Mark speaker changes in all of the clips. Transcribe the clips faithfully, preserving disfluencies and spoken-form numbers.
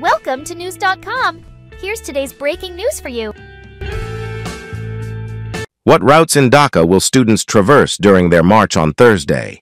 Speaker 1: Welcome to news dot com. Here's today's breaking news for you.
Speaker 2: What routes in Dhaka will students traverse during their march on Thursday?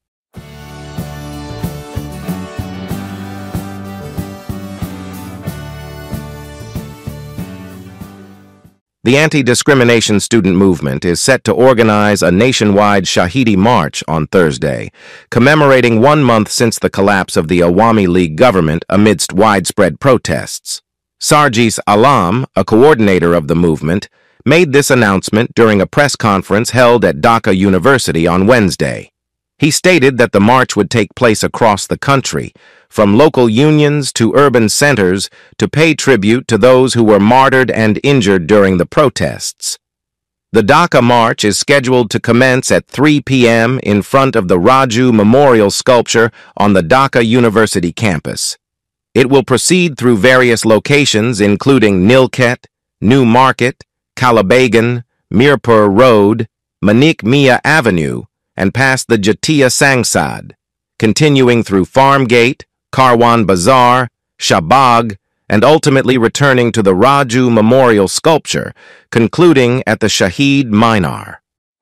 Speaker 2: The Anti-Discrimination Student Movement is set to organize a nationwide Shahidi March on Thursday, commemorating one month since the collapse of the Awami League government amidst widespread protests. Sarjis Alam, a coordinator of the movement, made this announcement during a press conference held at Dhaka University on Wednesday. He stated that the march would take place across the country, from local unions to urban centers, to pay tribute to those who were martyred and injured during the protests. The Dhaka March is scheduled to commence at three p m in front of the Raju Memorial Sculpture on the Dhaka University campus. It will proceed through various locations including Nilkhet, New Market, Kalabagan, Mirpur Road, Manik Mia Avenue, and past the Jatiya Sangsad, continuing through Farmgate, Karwan Bazar, Shaheed, and ultimately returning to the Raju Memorial Sculpture, concluding at the Shaheed Minar.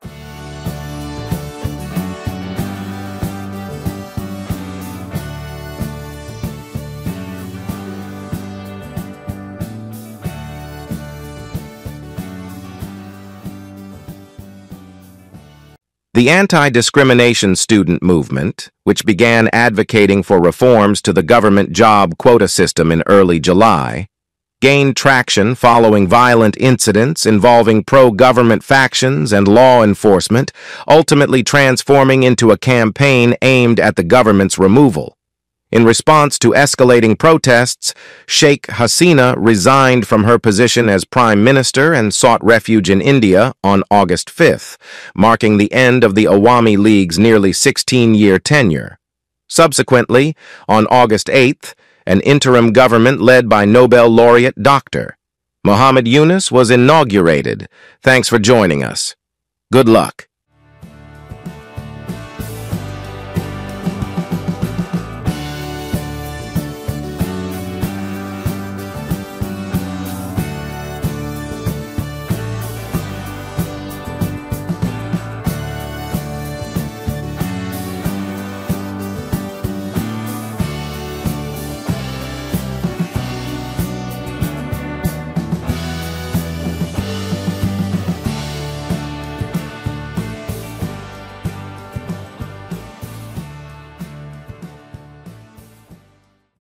Speaker 2: The Anti-Discrimination Student Movement, which began advocating for reforms to the government job quota system in early July, gained traction following violent incidents involving pro-government factions and law enforcement, ultimately transforming into a campaign aimed at the government's removal. In response to escalating protests, Sheikh Hasina resigned from her position as Prime Minister and sought refuge in India on August fifth, marking the end of the Awami League's nearly sixteen-year tenure. Subsequently, on August eighth, an interim government led by Nobel laureate Doctor Muhammad Yunus was inaugurated. Thanks for joining us. Good luck.